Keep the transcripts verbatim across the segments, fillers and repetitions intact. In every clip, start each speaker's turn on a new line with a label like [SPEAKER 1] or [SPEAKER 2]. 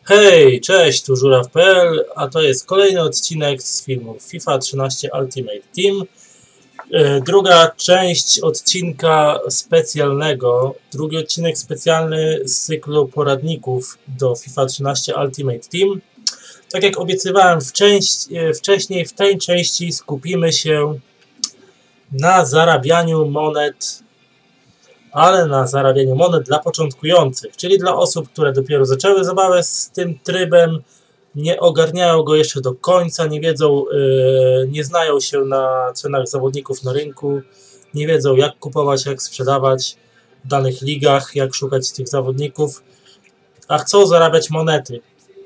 [SPEAKER 1] Hej, cześć, tu żuraw kropka p l, a to jest kolejny odcinek z filmu FIFA trzynaście Ultimate Team. Druga część odcinka specjalnego, drugi odcinek specjalny z cyklu poradników do FIFA trzynaście Ultimate Team. Tak jak obiecywałem w część, wcześniej, w tej części skupimy się na zarabianiu monet, ale na zarabianiu monet dla początkujących, czyli dla osób, które dopiero zaczęły zabawę z tym trybem, nie ogarniają go jeszcze do końca, nie wiedzą, yy, nie znają się na cenach zawodników na rynku, nie wiedzą jak kupować, jak sprzedawać w danych ligach, jak szukać tych zawodników, a chcą zarabiać monety.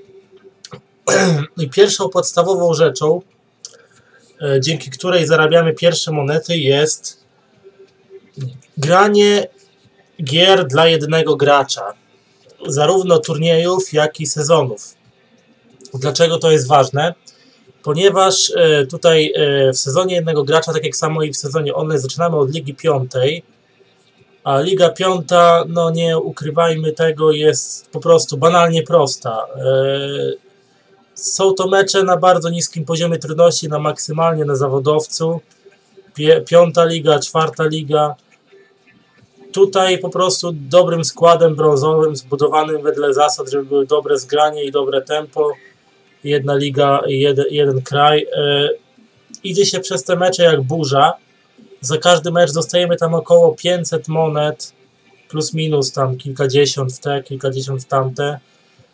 [SPEAKER 1] I pierwszą podstawową rzeczą, yy, dzięki której zarabiamy pierwsze monety, jest granie gier dla jednego gracza, zarówno turniejów, jak i sezonów. Dlaczego to jest ważne? Ponieważ e, tutaj e, w sezonie jednego gracza, tak jak samo i w sezonie online, zaczynamy od Ligi Piątej, a Liga Piąta, no nie ukrywajmy tego, jest po prostu banalnie prosta. E, są to mecze na bardzo niskim poziomie trudności, na maksymalnie na zawodowcu. Pie, piąta liga, czwarta liga. Tutaj po prostu dobrym składem brązowym, zbudowanym wedle zasad, żeby były dobre zgranie i dobre tempo, jedna liga i jeden, jeden kraj. E, idzie się przez te mecze jak burza. Za każdy mecz dostajemy tam około pięćset monet, plus minus tam kilkadziesiąt w te, kilkadziesiąt w tamte. E,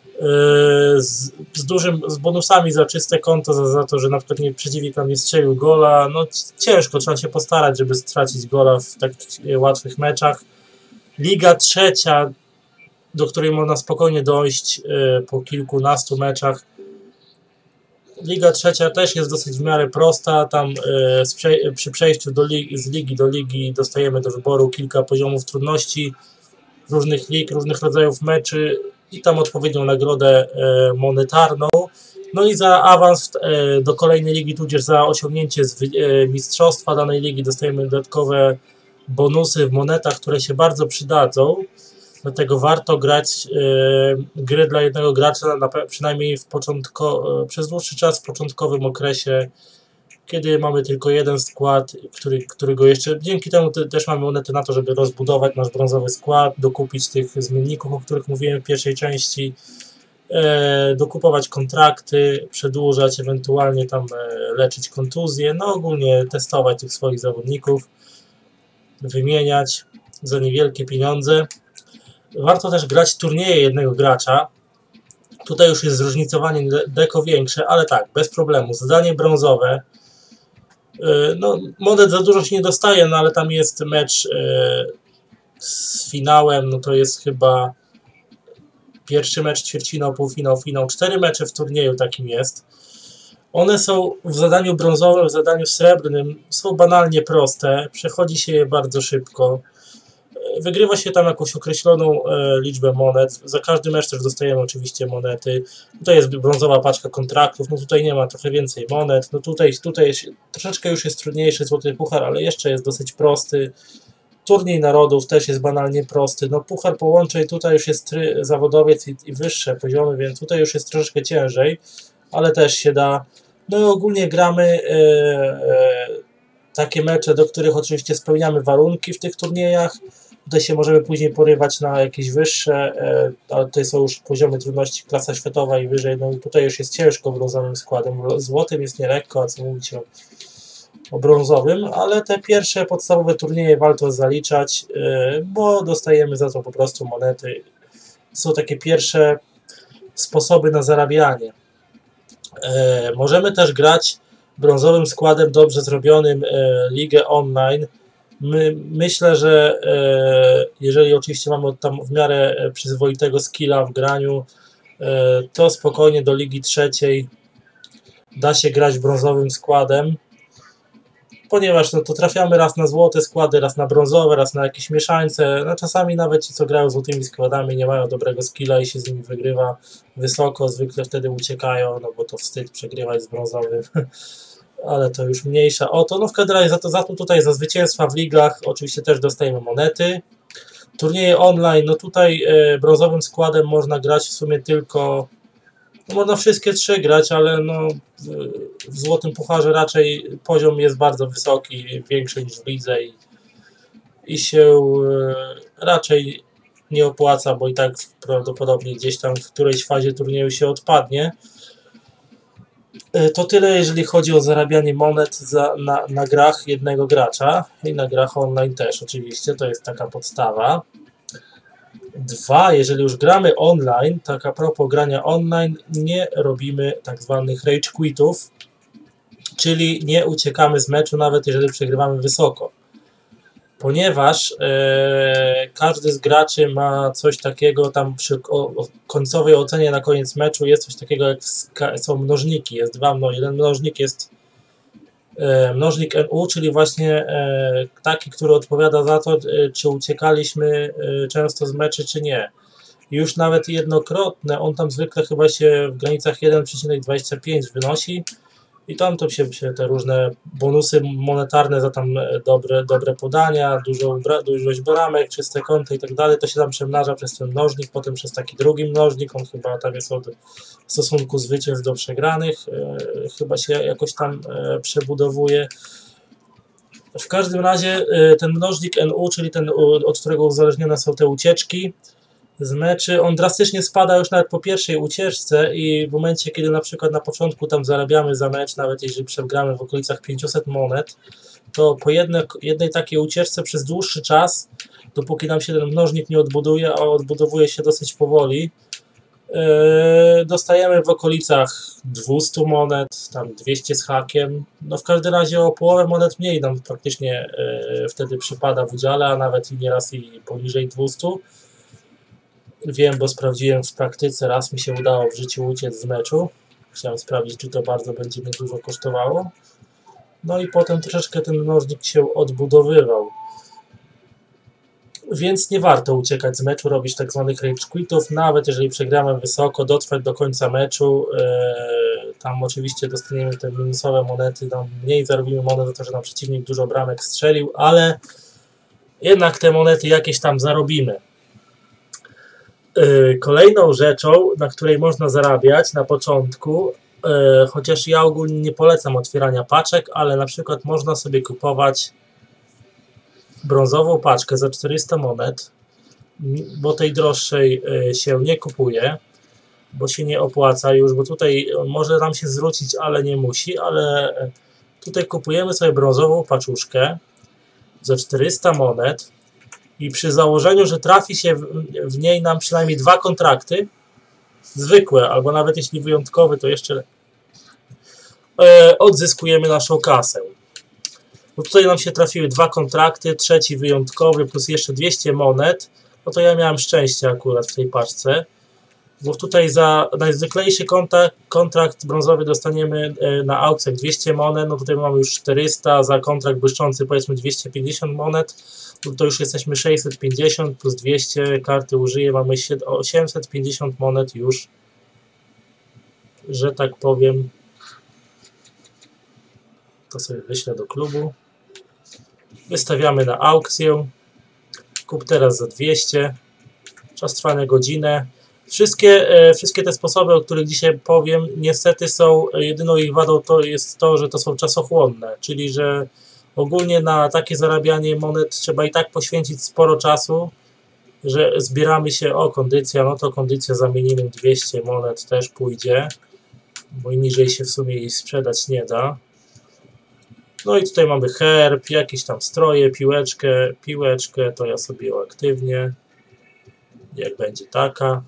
[SPEAKER 1] z, z dużym, z bonusami za czyste konto, za, za to, że na przykład nie, przeciwnik nam nie strzelił gola. No ciężko, trzeba się postarać, żeby stracić gola w takich łatwych meczach. Liga trzecia, do której można spokojnie dojść y, po kilkunastu meczach. Liga trzecia też jest dosyć w miarę prosta. Tam y, z prze przy przejściu do ligi, z ligi do ligi dostajemy do wyboru kilka poziomów trudności różnych lig, różnych rodzajów meczy i tam odpowiednią nagrodę y, monetarną. No i za awans y, do kolejnej ligi, tudzież za osiągnięcie z, y, mistrzostwa danej ligi dostajemy dodatkowe bonusy w monetach, które się bardzo przydadzą. Dlatego warto grać yy, gry dla jednego gracza, na, przynajmniej w początko, yy, przez dłuższy czas w początkowym okresie, kiedy mamy tylko jeden skład, który, którego jeszcze dzięki temu te, też mamy monety na to, żeby rozbudować nasz brązowy skład, dokupić tych zmienników, o których mówiłem w pierwszej części, yy, dokupować kontrakty, przedłużać, ewentualnie tam yy, leczyć kontuzje, no ogólnie testować tych swoich zawodników, wymieniać za niewielkie pieniądze. Warto też grać turnieje jednego gracza. Tutaj już jest zróżnicowanie deko większe, ale tak, bez problemu. Zadanie brązowe. No, monet za dużo się nie dostaje, no ale tam jest mecz z finałem, no to jest chyba pierwszy mecz, ćwierćfinał, półfinał, finał. Cztery mecze w turnieju takim jest. One są w zadaniu brązowym, w zadaniu srebrnym, są banalnie proste, przechodzi się je bardzo szybko. Wygrywa się tam jakąś określoną e, liczbę monet, za każdy mecz też dostajemy oczywiście monety. Tutaj jest brązowa paczka kontraktów, no tutaj nie ma, trochę więcej monet, no tutaj, tutaj jest, troszeczkę już jest trudniejszy złoty puchar, ale jeszcze jest dosyć prosty. Turniej narodów też jest banalnie prosty, no puchar połączeń, tutaj już jest try, zawodowiec i, i wyższe poziomy, więc tutaj już jest troszeczkę ciężej, ale też się da. No i ogólnie gramy e, e, takie mecze, do których oczywiście spełniamy warunki w tych turniejach. Tutaj się możemy później porywać na jakieś wyższe, e, ale tutaj są już poziomy trudności klasa światowa i wyżej. No i tutaj już jest ciężko brązowym składem. Złotym jest nielekko, a co mówić o, o brązowym, ale te pierwsze podstawowe turnieje warto zaliczać, e, bo dostajemy za to po prostu monety. Są takie pierwsze sposoby na zarabianie. E, możemy też grać brązowym składem dobrze zrobionym e, ligę online. My, myślę, że e, jeżeli oczywiście mamy tam w miarę przyzwoitego skilla w graniu, e, to spokojnie do ligi trzeciej da się grać brązowym składem, ponieważ no, to trafiamy raz na złote składy, raz na brązowe, raz na jakieś mieszańce. No, czasami nawet ci, co grają złotymi składami, nie mają dobrego skilla i się z nimi wygrywa wysoko, zwykle wtedy uciekają, no bo to wstyd przegrywać z brązowym. Ale to już mniejsza o to. No w każdym razie za to, za to tutaj za zwycięstwa w ligach oczywiście też dostajemy monety. Turnieje online, no tutaj e, brązowym składem można grać w sumie tylko No, można wszystkie trzy grać, ale no, w Złotym Pucharze raczej poziom jest bardzo wysoki, większy niż w lidze i, i się raczej nie opłaca, bo i tak prawdopodobnie gdzieś tam w którejś fazie turnieju się odpadnie. To tyle, jeżeli chodzi o zarabianie monet za, na, na grach jednego gracza i na grach online też oczywiście, to jest taka podstawa. Dwa, jeżeli już gramy online, tak a propos grania online, nie robimy tak zwanych rage quitów, czyli nie uciekamy z meczu, nawet jeżeli przegrywamy wysoko. Ponieważ e, każdy z graczy ma coś takiego, tam przy o, o końcowej ocenie na koniec meczu jest coś takiego jak są mnożniki, jest dwa, no, jeden mnożnik jest e, mnożnik N U, czyli właśnie e, taki, który odpowiada za to, e, czy uciekaliśmy e, często z meczy, czy nie. I już nawet jednokrotne, on tam zwykle chyba się w granicach jeden przecinek dwadzieścia pięć wynosi, i tam to się, się te różne bonusy monetarne za tam dobre, dobre podania, dużą, dużość bramek, czyste konto i tak dalej, to się tam przemnaża przez ten mnożnik, potem przez taki drugi mnożnik, on chyba tam jest od stosunku zwycięstw do przegranych, e, chyba się jakoś tam e, przebudowuje. W każdym razie e, ten mnożnik N U, czyli ten, od którego uzależnione są te ucieczki z meczy, on drastycznie spada już nawet po pierwszej ucieczce i w momencie, kiedy na przykład na początku tam zarabiamy za mecz, nawet jeżeli przegramy w okolicach pięćset monet, to po jedne, jednej takiej ucieczce przez dłuższy czas, dopóki nam się ten mnożnik nie odbuduje, a odbudowuje się dosyć powoli, yy, dostajemy w okolicach dwieście monet, tam dwieście z hakiem, no w każdym razie o połowę monet mniej nam praktycznie yy, wtedy przypada w udziale, a nawet i nieraz i poniżej dwustu. Wiem, bo sprawdziłem w praktyce, raz mi się udało w życiu uciec z meczu. Chciałem sprawdzić, czy to bardzo będzie mnie dużo kosztowało. No i potem troszeczkę ten mnożnik się odbudowywał. Więc nie warto uciekać z meczu, robić tak zwanych rage quitów, nawet jeżeli przegramy wysoko, dotrwać do końca meczu. Yy, tam oczywiście dostaniemy te minusowe monety, tam mniej zarobimy monet za to, że nam przeciwnik dużo bramek strzelił, ale jednak te monety jakieś tam zarobimy. Kolejną rzeczą, na której można zarabiać na początku, chociaż ja ogólnie nie polecam otwierania paczek, ale na przykład można sobie kupować brązową paczkę za czterysta monet, bo tej droższej się nie kupuje, bo się nie opłaca już, bo tutaj może nam się zwrócić, ale nie musi, ale tutaj kupujemy sobie brązową paczuszkę za czterysta monet. I przy założeniu, że trafi się w, w niej nam przynajmniej dwa kontrakty, zwykłe, albo nawet jeśli wyjątkowy, to jeszcze e, odzyskujemy naszą kasę. Bo tutaj nam się trafiły dwa kontrakty, trzeci wyjątkowy plus jeszcze dwieście monet, no to ja miałem szczęście akurat w tej paczce, bo tutaj za najzwyklejszy kontrakt, kontrakt brązowy dostaniemy e, na aukcjach dwieście monet, no tutaj mamy już czterysta, za kontrakt błyszczący powiedzmy dwieście pięćdziesiąt monet, to już jesteśmy sześćset pięćdziesiąt plus dwieście, karty użyję, mamy osiemset pięćdziesiąt monet już, że tak powiem. To sobie wyślę do klubu. Wystawiamy na aukcję. Kup teraz za dwieście. Czas trwania godzinę. Wszystkie, wszystkie te sposoby, o których dzisiaj powiem, niestety są, jedyną ich wadą to jest to, że to są czasochłonne, czyli że ogólnie na takie zarabianie monet trzeba i tak poświęcić sporo czasu, że zbieramy się, o kondycja, no to kondycja zamienimy dwieście monet, też pójdzie, bo niżej się w sumie jej sprzedać nie da. No i tutaj mamy herb, jakieś tam stroje, piłeczkę, piłeczkę, to ja sobie uaktywnię, jak będzie taka.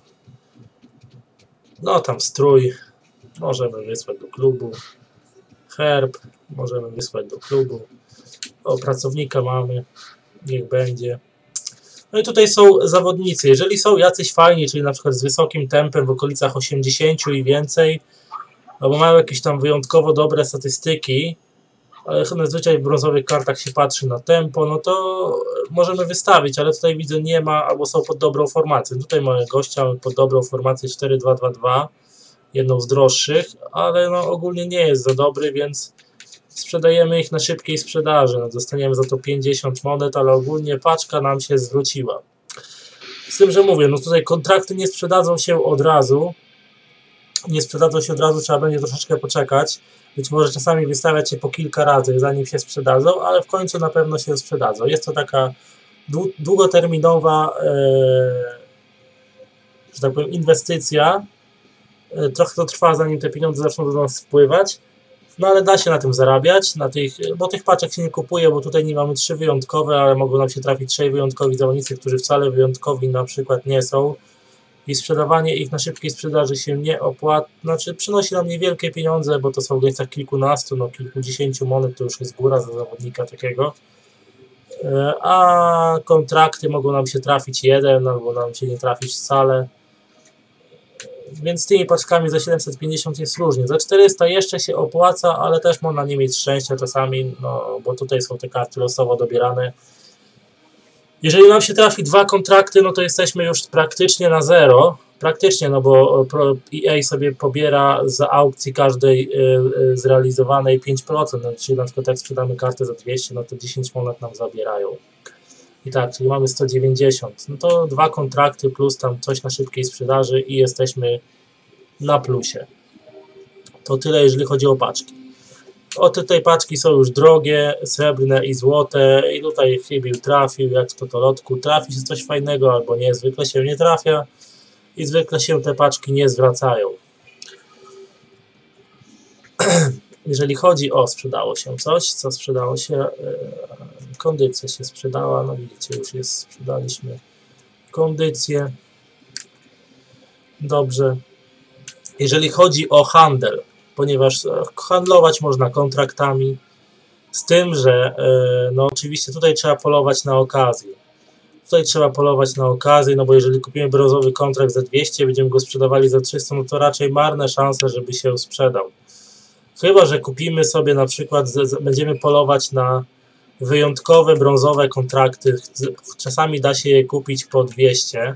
[SPEAKER 1] No tam strój, możemy wysłać do klubu, herb, możemy wysłać do klubu. O, pracownika mamy, niech będzie. No i tutaj są zawodnicy. Jeżeli są jacyś fajni, czyli na przykład z wysokim tempem w okolicach osiemdziesięciu i więcej, albo mają jakieś tam wyjątkowo dobre statystyki, ale zazwyczaj w brązowych kartach się patrzy na tempo, no to możemy wystawić, ale tutaj widzę nie ma, albo są pod dobrą formację. Tutaj mamy gościa pod dobrą formację cztery dwa dwa dwa, jedną z droższych, ale no ogólnie nie jest za dobry, więc sprzedajemy ich na szybkiej sprzedaży. No, dostaniemy za to pięćdziesiąt monet, ale ogólnie paczka nam się zwróciła. Z tym, że mówię, no tutaj kontrakty nie sprzedadzą się od razu, nie sprzedadzą się od razu, trzeba będzie troszeczkę poczekać. Być może czasami wystawiać się po kilka razy, zanim się sprzedadzą, ale w końcu na pewno się sprzedadzą. Jest to taka długoterminowa, e, że tak powiem, inwestycja. E, trochę to trwa, zanim te pieniądze zaczną do nas spływać. No ale da się na tym zarabiać, na tych, bo tych paczek się nie kupuje, bo tutaj nie mamy trzy wyjątkowe, ale mogą nam się trafić trzej wyjątkowi zawodnicy, którzy wcale wyjątkowi na przykład nie są. I sprzedawanie ich na szybkiej sprzedaży się nie opłaca, znaczy przynosi nam niewielkie pieniądze, bo to są w granicach kilkunastu, no kilkudziesięciu monet, to już jest góra za zawodnika takiego. A kontrakty mogą nam się trafić jeden, albo nam się nie trafić wcale. Więc z tymi paczkami za siedemset pięćdziesiąt jest różnie. Za czterysta jeszcze się opłaca, ale też można nie mieć szczęścia czasami, no bo tutaj są te karty losowo dobierane. Jeżeli nam się trafi dwa kontrakty, no to jesteśmy już praktycznie na zero. Praktycznie, no bo E A sobie pobiera za aukcji każdej zrealizowanej pięć procent. No, czyli na przykład jak sprzedamy kartę za dwieście, no to dziesięć monet nam zabierają. I tak, czyli mamy sto dziewięćdziesiąt. No to dwa kontrakty plus tam coś na szybkiej sprzedaży i jesteśmy na plusie. To tyle, jeżeli chodzi o paczki. O, tutaj paczki są już drogie, srebrne i złote. I tutaj chybił, trafił, jak w totolotku. Trafi się coś fajnego albo nie, zwykle się nie trafia. I zwykle się te paczki nie zwracają. Jeżeli chodzi o sprzedało się coś, co sprzedało się, kondycja się sprzedała, no widzicie, już jest, sprzedaliśmy kondycję. Dobrze. Jeżeli chodzi o handel, ponieważ handlować można kontraktami, z tym, że no oczywiście tutaj trzeba polować na okazję. Tutaj trzeba polować na okazję, no bo jeżeli kupimy brązowy kontrakt za dwieście, będziemy go sprzedawali za trzysta, no to raczej marne szanse, żeby się sprzedał. Chyba że kupimy sobie na przykład, będziemy polować na wyjątkowe brązowe kontrakty. Czasami da się je kupić po dwieście.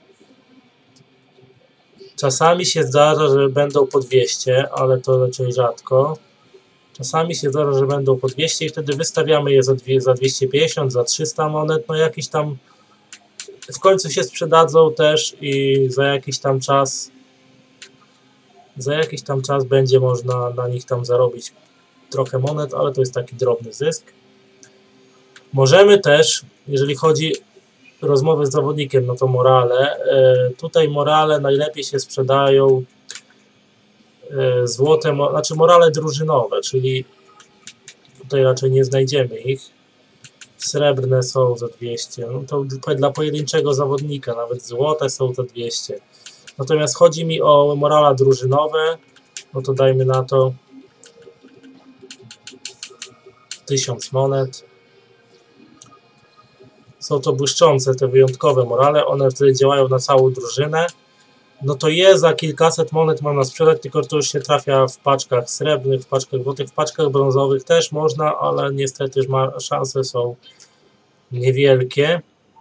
[SPEAKER 1] Czasami się zdarza, że będą po dwieście, ale to raczej rzadko. Czasami się zdarza, że będą po dwieście i wtedy wystawiamy je za, za dwieście pięćdziesiąt, za trzysta monet. No jakiś tam w końcu się sprzedadzą też i za jakiś tam czas za jakiś tam czas będzie można na nich tam zarobić trochę monet, ale to jest taki drobny zysk. Możemy też, jeżeli chodzi o rozmowy z zawodnikiem, no to morale. Tutaj morale najlepiej się sprzedają złote, znaczy morale drużynowe, czyli tutaj raczej nie znajdziemy ich. Srebrne są za dwieście, no to dla pojedynczego zawodnika, nawet złote są za dwieście. Natomiast chodzi mi o morala drużynowe, no to dajmy na to tysiąc monet. Są to błyszczące, te wyjątkowe morale, one wtedy działają na całą drużynę. No to je za kilkaset monet można sprzedać, tylko to już się trafia w paczkach srebrnych, w paczkach złotych, w paczkach brązowych też można, ale niestety szanse są niewielkie.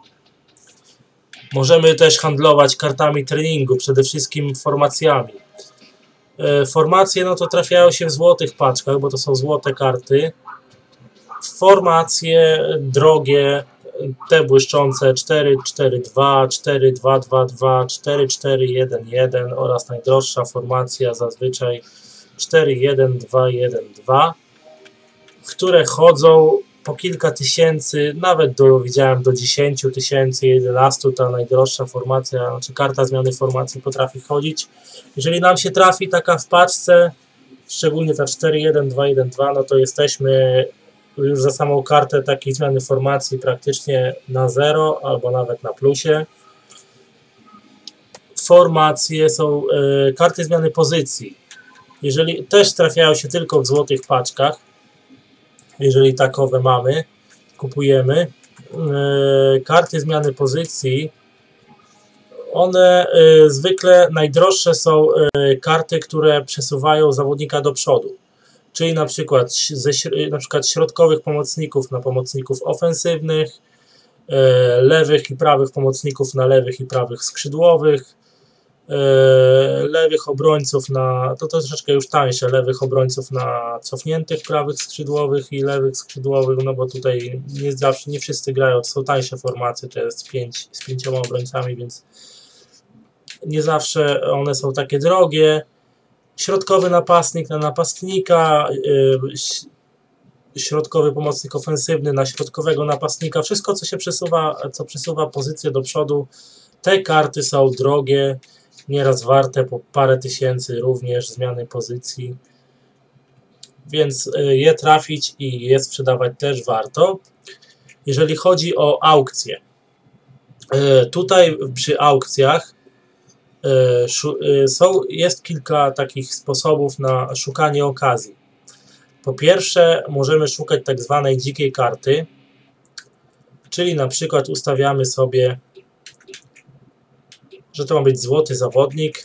[SPEAKER 1] Możemy też handlować kartami treningu, przede wszystkim formacjami. Formacje no to trafiają się w złotych paczkach, bo to są złote karty. Formacje drogie, te błyszczące cztery cztery dwa, cztery dwa dwa dwa, cztery cztery jeden jeden oraz najdroższa formacja zazwyczaj cztery jeden dwa jeden dwa, które chodzą po kilka tysięcy, nawet do, widziałem do dziesięciu tysięcy, jedenastu, ta najdroższa formacja, znaczy karta zmiany formacji potrafi chodzić. Jeżeli nam się trafi taka w paczce, szczególnie ta cztery jeden dwa jeden dwa, no to jesteśmy już za samą kartę takiej zmiany formacji praktycznie na zero albo nawet na plusie. Formacje są y, karty zmiany pozycji. Jeżeli też trafiają się tylko w złotych paczkach, jeżeli takowe mamy, kupujemy. Y, karty zmiany pozycji, one y, zwykle najdroższe są y, karty, które przesuwają zawodnika do przodu. Czyli na przykład ze na przykład środkowych pomocników na pomocników ofensywnych, e, lewych i prawych pomocników na lewych i prawych skrzydłowych, e, lewych obrońców na, to, to troszeczkę już tańsze, lewych obrońców na cofniętych prawych skrzydłowych i lewych skrzydłowych, no bo tutaj nie zawsze, nie wszyscy grają, to są tańsze formacje, to jest pięć, z pięcioma obrońcami, więc nie zawsze one są takie drogie. środkowy napastnik na napastnika, yy, środkowy pomocnik ofensywny na środkowego napastnika, wszystko co się przesuwa, co przesuwa pozycję do przodu. Te karty są drogie, nieraz warte po parę tysięcy również zmiany pozycji, więc je trafić i je sprzedawać też warto. Jeżeli chodzi o aukcje, tutaj przy aukcjach są, jest kilka takich sposobów na szukanie okazji. Po pierwsze możemy szukać tak zwanej dzikiej karty, czyli na przykład ustawiamy sobie, że to ma być złoty zawodnik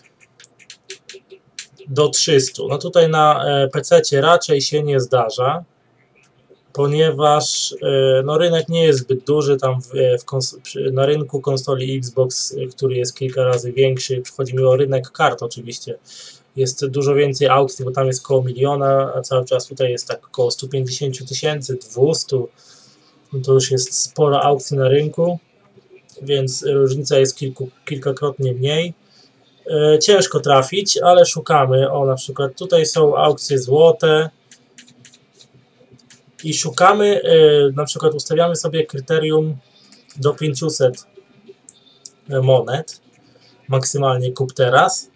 [SPEAKER 1] do trzystu. No tutaj na pececie raczej się nie zdarza, ponieważ no, rynek nie jest zbyt duży. Tam w, w na rynku konsoli Xbox, który jest kilka razy większy, chodzi mi o rynek kart oczywiście, jest dużo więcej aukcji, bo tam jest około miliona, a cały czas tutaj jest tak około sto pięćdziesiąt tysięcy, dwieście. No to już jest sporo aukcji na rynku, więc różnica jest kilku, kilkakrotnie mniej. E, ciężko trafić, ale szukamy. O, na przykład tutaj są aukcje złote i szukamy, e, na przykład ustawiamy sobie kryterium do pięciuset monet, maksymalnie kup teraz,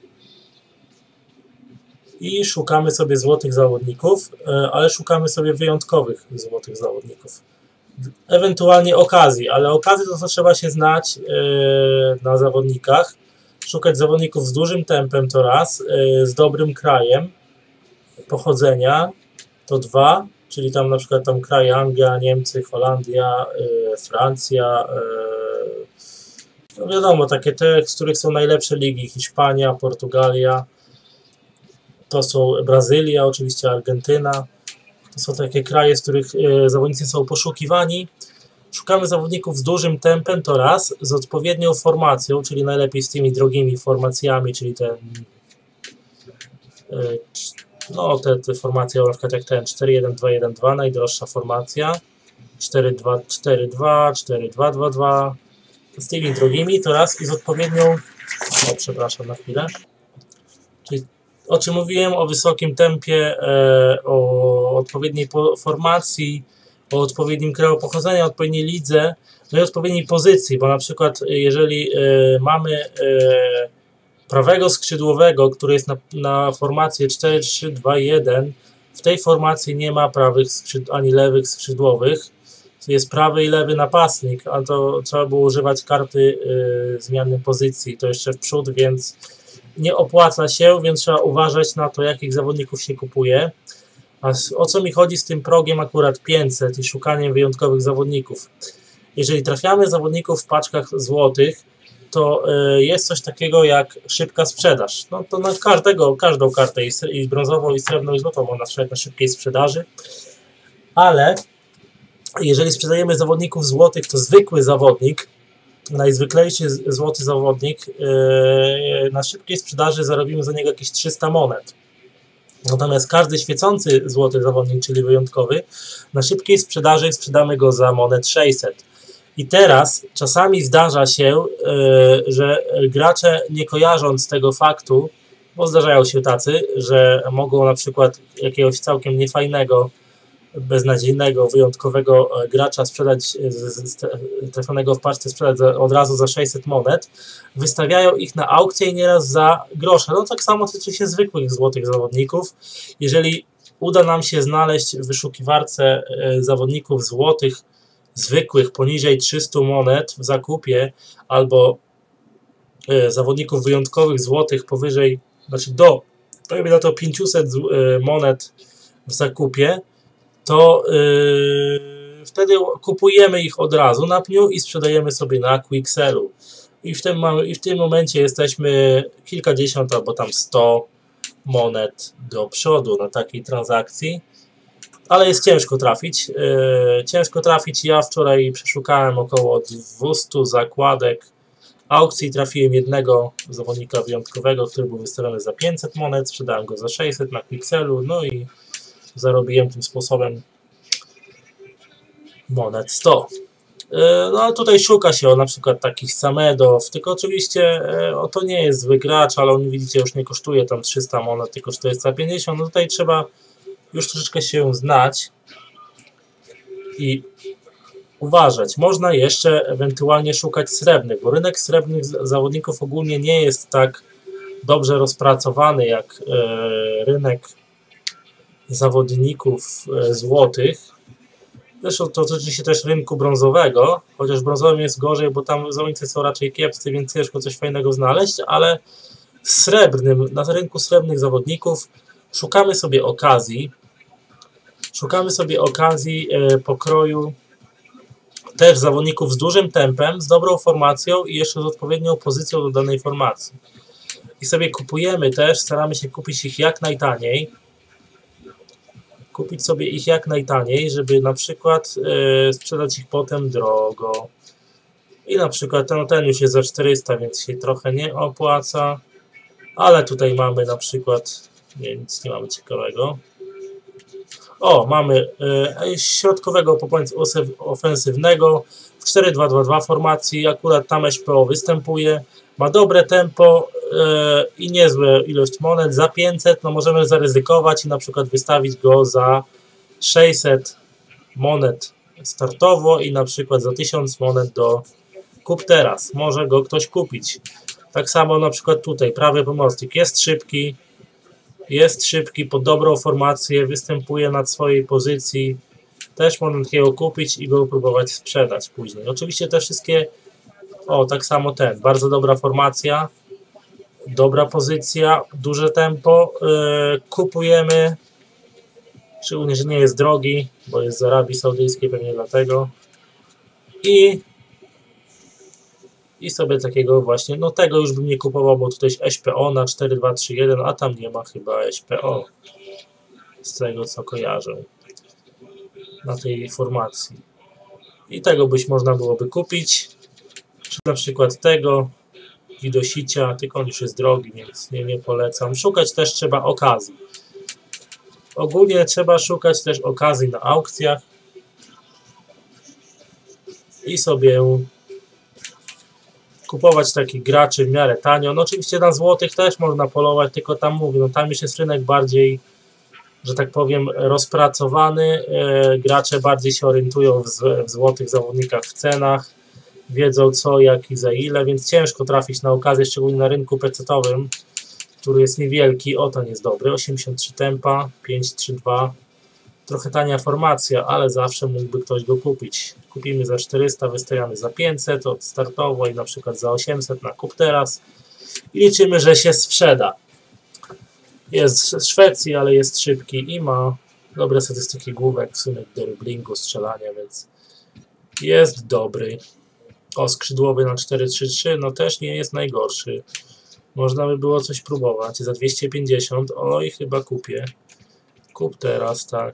[SPEAKER 1] i szukamy sobie złotych zawodników, e, ale szukamy sobie wyjątkowych złotych zawodników. Ewentualnie okazji, ale okazji to, to trzeba się znać yy, na zawodnikach, szukać zawodników z dużym tempem to raz, yy, z dobrym krajem pochodzenia to dwa, czyli tam na przykład tam kraje Anglia, Niemcy, Holandia, yy, Francja, yy, no wiadomo, takie te, z których są najlepsze ligi, Hiszpania, Portugalia, to są Brazylia, oczywiście Argentyna. To są takie kraje, z których e, zawodnicy są poszukiwani. Szukamy zawodników z dużym tempem to raz, z odpowiednią formacją, czyli najlepiej z tymi drogimi formacjami, czyli te, e, no, te, te formacje, na przykład jak ten cztery jeden dwa jeden dwa, najdroższa formacja, cztery dwa cztery dwa, cztery dwa dwa dwa, z tymi drogimi to raz i z odpowiednią, o przepraszam na chwilę, czyli o czym mówiłem, o wysokim tempie, o odpowiedniej formacji, o odpowiednim kraju pochodzenia, odpowiedniej lidze, no i odpowiedniej pozycji, bo na przykład jeżeli mamy prawego skrzydłowego, który jest na, na formację cztery trzy dwa jeden, w tej formacji nie ma prawych skrzyd ani lewych skrzydłowych, jest prawy i lewy napastnik, a to trzeba było używać karty zmiany pozycji, to jeszcze w przód, więc nie opłaca się, więc trzeba uważać na to, jakich zawodników się kupuje. A o co mi chodzi z tym progiem akurat pięćset i szukaniem wyjątkowych zawodników? Jeżeli trafiamy zawodników w paczkach złotych, to jest coś takiego jak szybka sprzedaż. No to na każdego, każdą kartę, i brązową, i srebrną, i złotą można sprzedać na szybkiej sprzedaży, ale jeżeli sprzedajemy zawodników złotych, to zwykły zawodnik, najzwyklejszy złoty zawodnik, yy, na szybkiej sprzedaży zarobimy za niego jakieś trzysta monet. Natomiast każdy świecący złoty zawodnik, czyli wyjątkowy, na szybkiej sprzedaży sprzedamy go za monet sześćset. I teraz czasami zdarza się, yy, że gracze, nie kojarząc tego faktu, bo zdarzają się tacy, że mogą na przykład jakiegoś całkiem niefajnego, beznadziejnego, wyjątkowego gracza sprzedać, trafionego w paczce sprzedać za, od razu za sześćset monet, wystawiają ich na aukcję i nieraz za grosze. No tak samo tyczy się zwykłych złotych zawodników. Jeżeli uda nam się znaleźć w wyszukiwarce zawodników złotych zwykłych poniżej trzystu monet w zakupie, albo zawodników wyjątkowych złotych powyżej, znaczy do, dajmy na to pięćset monet w zakupie, to yy, wtedy kupujemy ich od razu na pniu i sprzedajemy sobie na Quicksellu. I w tym, I w tym momencie jesteśmy kilkadziesiąt albo tam sto monet do przodu na takiej transakcji. Ale jest ciężko trafić. Yy, ciężko trafić. Ja wczoraj przeszukałem około dwieście zakładek aukcji. Trafiłem jednego zawodnika wyjątkowego, który był wystawiony za pięćset monet. Sprzedałem go za sześćset na Quicksellu. No i zarobiłem tym sposobem monet sto. No ale tutaj szuka się o na przykład takich Samedow, tylko oczywiście o, to nie jest zły gracz, ale on widzicie już nie kosztuje tam trzysta monet, tylko czterysta pięćdziesiąt. No tutaj trzeba już troszeczkę się znać i uważać. Można jeszcze ewentualnie szukać srebrnych, bo rynek srebrnych zawodników ogólnie nie jest tak dobrze rozpracowany jak e, rynek zawodników e, złotych. Zresztą to dotyczy się też rynku brązowego, chociaż brązowym jest gorzej, bo tam zawodnicy są raczej kiepscy, więc ciężko coś fajnego znaleźć, ale srebrnym, na rynku srebrnych zawodników szukamy sobie okazji, szukamy sobie okazji e, pokroju też zawodników z dużym tempem, z dobrą formacją i jeszcze z odpowiednią pozycją do danej formacji. I sobie kupujemy też, staramy się kupić ich jak najtaniej, kupić sobie ich jak najtaniej, żeby na przykład yy, sprzedać ich potem drogo. I na przykład ten, ten już jest za czterysta, więc się trochę nie opłaca, ale tutaj mamy na przykład, nie, nic nie mamy ciekawego. O, mamy y, środkowego popłańca ofensywnego w cztery dwa dwa dwa formacji, akurat tam S P O występuje, ma dobre tempo y, i niezłe ilość monet. Za pięćset no możemy zaryzykować i na przykład wystawić go za sześćset monet startowo i na przykład za tysiąc monet do kup teraz. Może go ktoś kupić. Tak samo na przykład tutaj prawy pomocnik jest szybki, jest szybki, pod dobrą formację, występuje na swojej pozycji. Też można takiego kupić i go próbować sprzedać później. Oczywiście te wszystkie, o tak samo ten, bardzo dobra formacja, dobra pozycja, duże tempo, yy, kupujemy, szczególnie, że nie jest drogi, bo jest z Arabii Saudyjskiej, pewnie dlatego. I I sobie takiego właśnie, no tego już bym nie kupował, bo tutaj jest S P O na cztery dwa trzy jeden, a tam nie ma chyba S P O, z tego co kojarzę, na tej formacji. I tego byś można byłoby kupić, czy na przykład tego, Widosicia, tylko on już jest drogi, więc nie, nie polecam. Szukać też trzeba okazji. Ogólnie trzeba szukać też okazji na aukcjach i sobie kupować takich graczy w miarę tanio. No oczywiście na złotych też można polować, tylko tam mówię, no tam już jest rynek bardziej, że tak powiem, rozpracowany. E, gracze bardziej się orientują w, z, w złotych zawodnikach, w cenach, wiedzą co, jak i za ile, więc ciężko trafić na okazję, szczególnie na rynku pecetowym, który jest niewielki. O, ten jest dobry, osiemdziesiąt trzy tempa, pięć trzy dwa. Trochę tania formacja, ale zawsze mógłby ktoś go kupić. Kupimy za czterysta, wystawiamy za pięćset od startowo i na przykład za osiemset na kup teraz i liczymy, że się sprzeda. Jest z Szwecji, ale jest szybki i ma dobre statystyki główek, w sumie do driblingu, strzelania, więc jest dobry. O, skrzydłowy na cztery trzy trzy, no też nie jest najgorszy. Można by było coś próbować. Za dwieście pięćdziesiąt, oj, chyba kupię. Kup teraz, tak.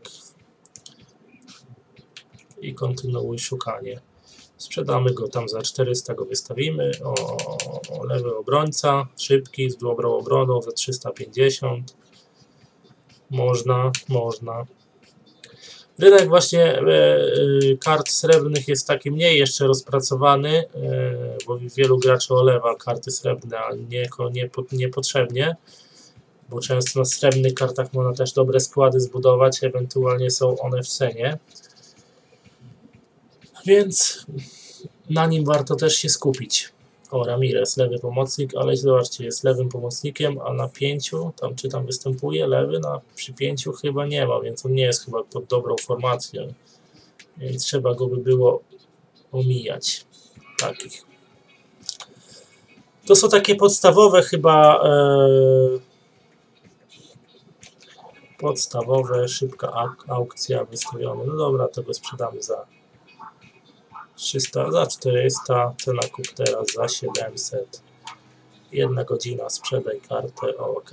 [SPEAKER 1] I kontynuuj szukanie. Sprzedamy go tam za czterysta, go wystawimy. O, o lewy obrońca, szybki, z dobrą obroną za trzysta pięćdziesiąt. Można, można. Rynek właśnie e, e, kart srebrnych jest taki mniej jeszcze rozpracowany, e, bo wielu graczy olewa karty srebrne, a nie, nie, niepotrzebnie, bo często na srebrnych kartach można też dobre składy zbudować, ewentualnie są one w cenie. Więc na nim warto też się skupić. O, Ramirez, lewy pomocnik, ale zobaczcie, jest lewym pomocnikiem, a na pięciu, tam czy tam występuje lewy, na przy pięciu chyba nie ma, więc on nie jest chyba pod dobrą formacją. Więc trzeba go by było omijać. Takich. To są takie podstawowe chyba e, podstawowe, szybka auk aukcja wystawiona. No dobra, to go sprzedamy za trzysta, za czterysta, cena kup teraz za siedemset. Jedna godzina, sprzedaj kartę, ok.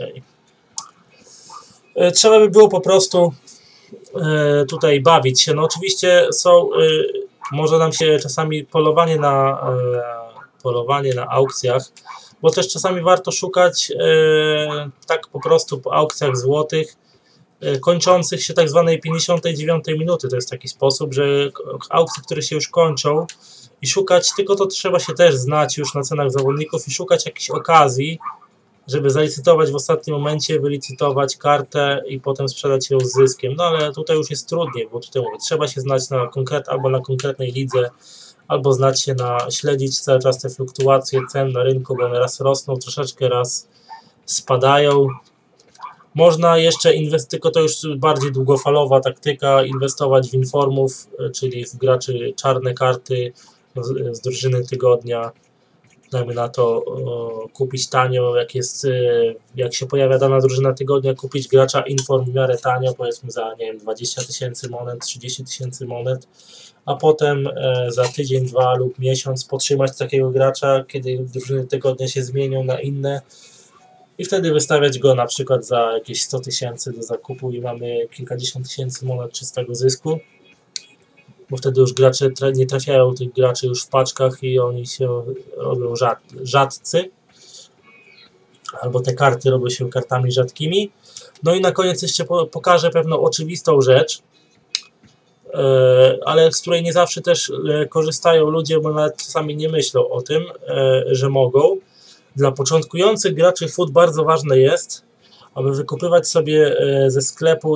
[SPEAKER 1] E, trzeba by było po prostu e, tutaj bawić się. No oczywiście są, e, może nam się czasami polowanie na e, polowanie na aukcjach, bo też czasami warto szukać e, tak po prostu po aukcjach złotych kończących się tak zwanej pięćdziesiątej dziewiątej minuty. To jest taki sposób, że aukcje, które się już kończą i szukać, tylko to trzeba się też znać już na cenach zawodników i szukać jakichś okazji, żeby zalicytować w ostatnim momencie, wylicytować kartę i potem sprzedać ją z zyskiem. No ale tutaj już jest trudniej, bo tutaj mówię, trzeba się znać na konkret, albo na konkretnej lidze, albo znać się na, śledzić cały czas te fluktuacje cen na rynku, bo one raz rosną, troszeczkę raz spadają. Można jeszcze inwestować, tylko to już bardziej długofalowa taktyka, inwestować w informów, czyli w graczy czarne karty z, z drużyny tygodnia. Dajmy na to o, kupić tanio, jak jest, jak się pojawia dana drużyna tygodnia, kupić gracza inform w miarę tanio, powiedzmy za, nie wiem, dwadzieścia tysięcy monet, trzydzieści tysięcy monet, a potem e, za tydzień, dwa lub miesiąc podtrzymać takiego gracza, kiedy drużyny tygodnia się zmienią na inne i wtedy wystawiać go na przykład za jakieś sto tysięcy do zakupu i mamy kilkadziesiąt tysięcy monet czystego zysku, bo wtedy już gracze nie trafiają tych graczy już w paczkach i oni się robią rzad, rzadcy, albo te karty robią się kartami rzadkimi. No i na koniec jeszcze pokażę pewną oczywistą rzecz, ale z której nie zawsze też korzystają ludzie, bo nawet czasami nie myślą o tym, że mogą. Dla początkujących graczy F U T bardzo ważne jest, aby wykupywać sobie ze sklepu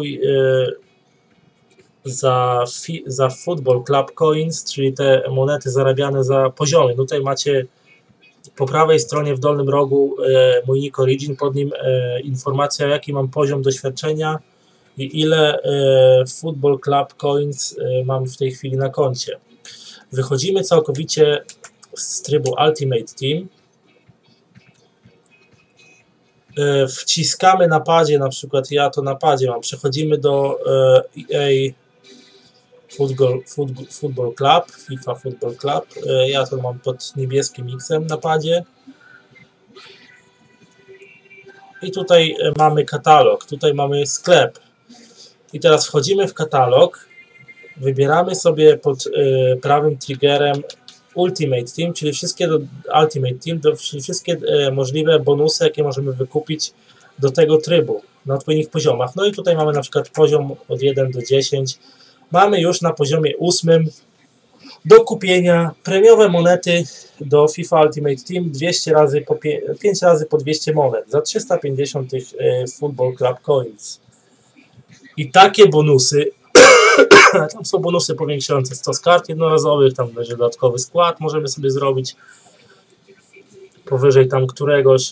[SPEAKER 1] za, za Football Club Coins, czyli te monety zarabiane za poziomy. Tutaj macie po prawej stronie w dolnym rogu e, mój nick Origin, pod nim e, informacja, jaki mam poziom doświadczenia i ile e, Football Club Coins e, mam w tej chwili na koncie. Wychodzimy całkowicie z trybu Ultimate Team. E, wciskamy na padzie, na przykład ja to na padzie mam, przechodzimy do e, E A Football, Football, Football Club, FIFA Football Club. Ja to mam pod niebieskim X-em na padzie. I tutaj mamy katalog, tutaj mamy sklep. I teraz wchodzimy w katalog, wybieramy sobie pod y, prawym triggerem Ultimate Team, czyli wszystkie do, Ultimate Team, do, czyli wszystkie y, możliwe bonusy, jakie możemy wykupić do tego trybu na odpowiednich poziomach. No i tutaj mamy na przykład poziom od jeden do dziesięciu. Mamy już na poziomie ósmym do kupienia premiowe monety do FIFA Ultimate Team dwieście razy po pięć razy po dwieście monet za trzysta pięćdziesiąt tych Football Club Coins. I takie bonusy, tam są bonusy powiększające sto z kart jednorazowych, tam będzie dodatkowy skład, możemy sobie zrobić powyżej tam któregoś.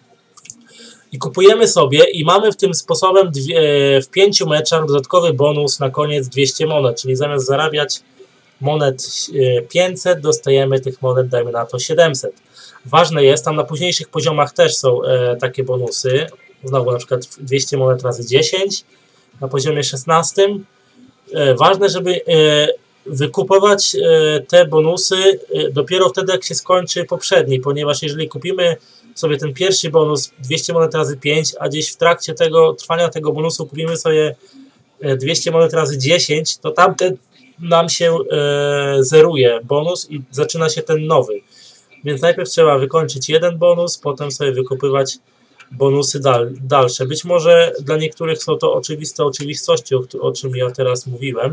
[SPEAKER 1] I kupujemy sobie i mamy w tym sposobem dwie, w pięciu meczach dodatkowy bonus na koniec dwieście monet, czyli zamiast zarabiać monet pięćset, dostajemy tych monet, dajmy na to siedemset. Ważne jest, tam na późniejszych poziomach też są e, takie bonusy, znowu na przykład dwieście monet razy dziesięć na poziomie szesnastym. E, ważne, żeby e, wykupować e, te bonusy e, dopiero wtedy, jak się skończy poprzedni, ponieważ jeżeli kupimy sobie ten pierwszy bonus dwieście monet razy pięć, a gdzieś w trakcie tego trwania tego bonusu kupimy sobie dwieście monet razy dziesięć, to tamten nam się e, zeruje bonus i zaczyna się ten nowy. Więc najpierw trzeba wykończyć jeden bonus, potem sobie wykupywać bonusy dal, dalsze. Być może dla niektórych są to oczywiste oczywistości, o, o czym ja teraz mówiłem,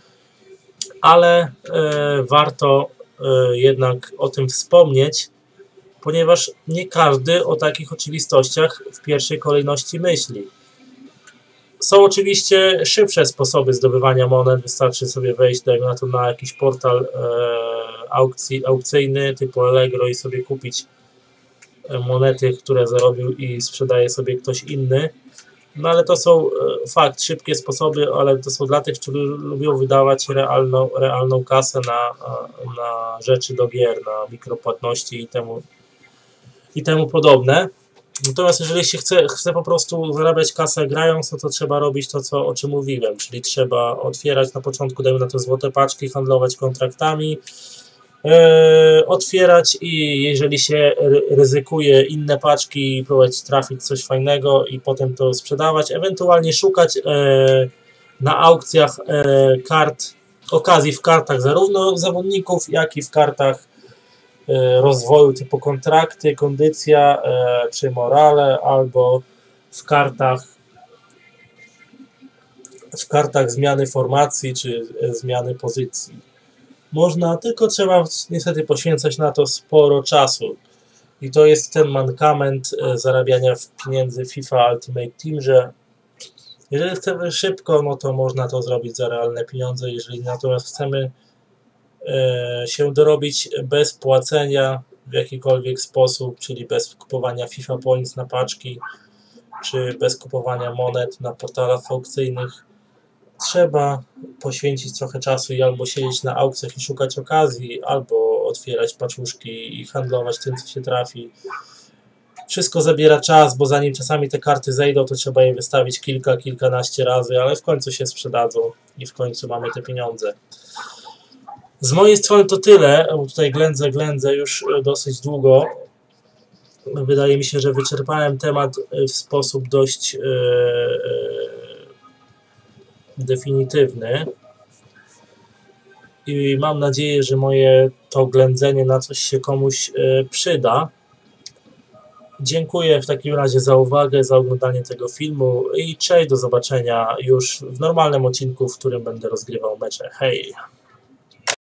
[SPEAKER 1] ale e, warto e, jednak o tym wspomnieć, ponieważ nie każdy o takich oczywistościach w pierwszej kolejności myśli. Są oczywiście szybsze sposoby zdobywania monet, wystarczy sobie wejść dajmy na to na jakiś portal e, aukcji, aukcyjny typu Allegro i sobie kupić monety, które zarobił i sprzedaje sobie ktoś inny. No ale to są e, fakt, szybkie sposoby, ale to są dla tych, którzy lubią wydawać realną, realną kasę na, na rzeczy do gier, na mikropłatności i temu i temu podobne. Natomiast jeżeli się chce, chce po prostu zarabiać kasę grając, no to trzeba robić to, co, o czym mówiłem, czyli trzeba otwierać na początku, dajmy na to złote paczki, handlować kontraktami, yy, otwierać i jeżeli się ryzykuje inne paczki, próbować trafić coś fajnego i potem to sprzedawać, ewentualnie szukać yy, na aukcjach yy, kart, okazji w kartach zarówno zawodników, jak i w kartach rozwoju typu kontrakty, kondycja e, czy morale, albo w kartach w kartach zmiany formacji czy zmiany pozycji. Można, tylko trzeba niestety poświęcać na to sporo czasu. I to jest ten mankament zarabiania pieniędzy w FIFA Ultimate Team, że jeżeli chcemy szybko, no to można to zrobić za realne pieniądze. Jeżeli natomiast chcemy e, się dorobić bez płacenia w jakikolwiek sposób, czyli bez kupowania FIFA Points na paczki, czy bez kupowania monet na portalach aukcyjnych, trzeba poświęcić trochę czasu i albo siedzieć na aukcjach i szukać okazji, albo otwierać paczuszki i handlować tym, co się trafi. Wszystko zabiera czas, bo zanim czasami te karty zejdą, to trzeba je wystawić kilka, kilkanaście razy, ale w końcu się sprzedadzą i w końcu mamy te pieniądze. Z mojej strony to tyle, bo tutaj ględzę, ględzę już dosyć długo. Wydaje mi się, że wyczerpałem temat w sposób dość yy, definitywny i mam nadzieję, że moje to ględzenie na coś się komuś yy, przyda. Dziękuję w takim razie za uwagę, za oglądanie tego filmu i cześć, do zobaczenia już w normalnym odcinku, w którym będę rozgrywał mecze. Hej!